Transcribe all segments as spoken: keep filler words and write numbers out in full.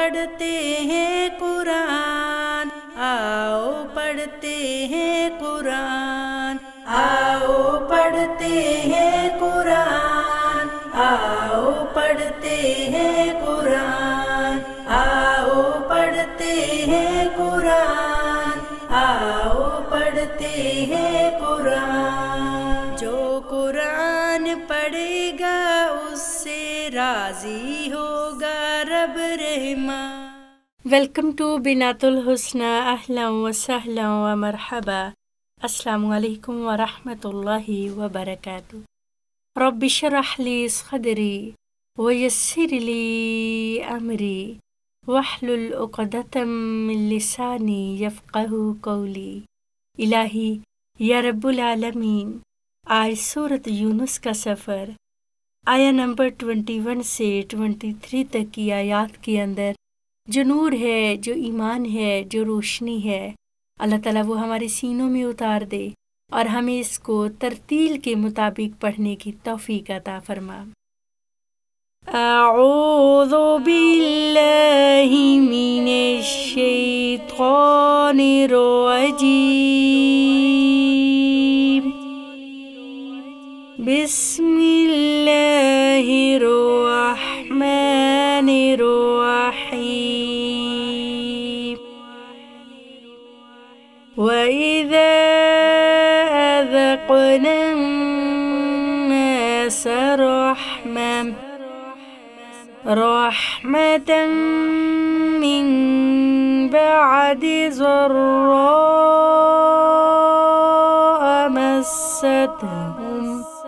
पढ़ते हैं कुरान, आओ पढ़ते हैं कुरान, आओ पढ़ते हैं कुरान, आओ पढ़ते हैं कुरान, आओ पढ़ते हैं कुरान, आओ पढ़ते हैं कुरान। जो कुरान पढ़ेगा उससे राजी होगा रब रहमान। वेलकम टू बिनातुल हुस्ना, अहलन व सहलन व मरहबा। अस्सलामु अलैकुम व रहमतुल्लाहि व बरकातुहू। रब्बि इश्रह ली सदरी व यस्सिर ली अमरी वहलुल उक़दतम मिन लिसानी यफ़क़हू क़ौली। इलाही या रब्बुल आलमीन, आज सूरत यूनुस का सफ़र आया नंबर इक्कीस से तेईस तक की आयात के अंदर जो नूर है, जो ईमान है, जो रोशनी है, अल्लाह ताला वो हमारे सीनों में उतार दे और हमें इसको तरतील के मुताबिक पढ़ने की तौफीक अता फरमा। अऊज़ु बिल्लाहि मिनश शैतानिर रजीम। बिस्मिल्लाहिर रहमानिर रहीम। व इज़ा अज़क़ना अन्नास रहमतन रहमतन मिन बअदि ज़र्राअ मस्सतहुम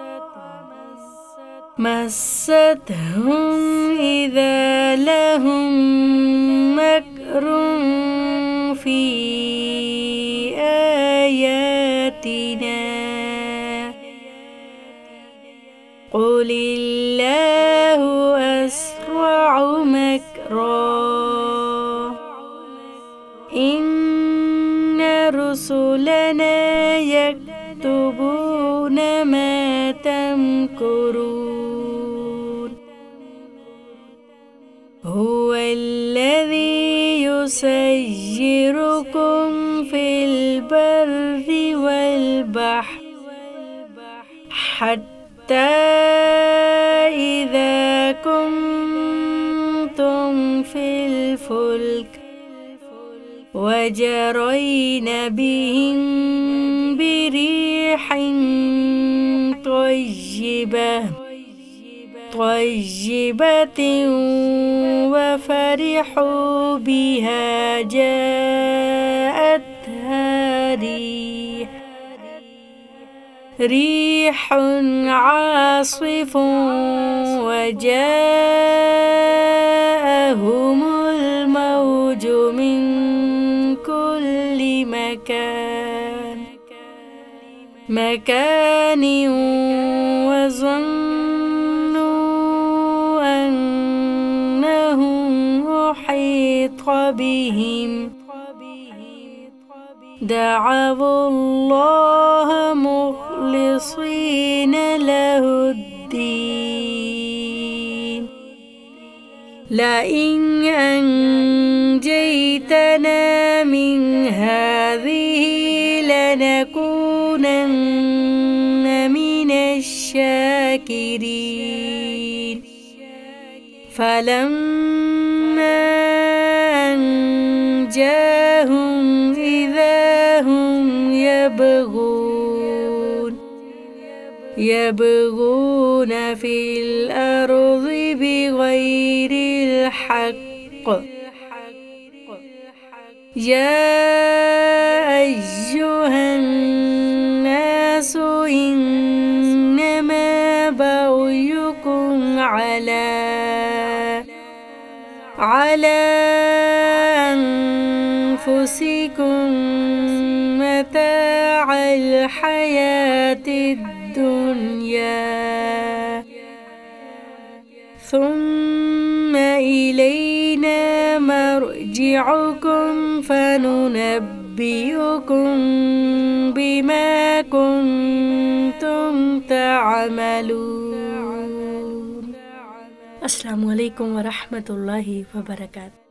मस्सतहुम इज़ा लहुम मकरुन फ़ी आयातिना क़ुलिल्लाहु अस्रअु मकरा इन्न रुसुलना यक्तुबून मा तमकुरून। हुवल्लज़ी युसय्यिरुकुम फ़िल बर्रि वल बहरि हत्ता इज़ा कुंतुम फ़िल फ़ुल्क वजरयन बिहिम बिरिहिन तय्यिबह तय्यिबतिन वफ़रिहू बिहा जाअतहा रिह रिहुन आसिफुन वजाअहुमुल मौजु मिन कुल्लि मकान मकानि वज़न्नु अन्नहुम उहीत बिहिम दअवुल्लाह मुख़लिसीन लहुद्दीन लइन अंजयतना मिन हाज़िही लनकूनन्न मिनश शाकिरीन। फलम्मा अंजाहुम इज़ा हुम यबगून यबगून फ़िल अर्ज़ि बिग़ैरिल हक़्क़। या अय्युहन नासु इन्नमा बग़युकुम अला अला अन्फुसिकुम मताअल हयातिद दुनिया ثم إلينا مرجعكم فننبئكم بما كنتم تعملون। अस्सलामु अलैकुम व रहमतुल्लाहि व बरकातुहू।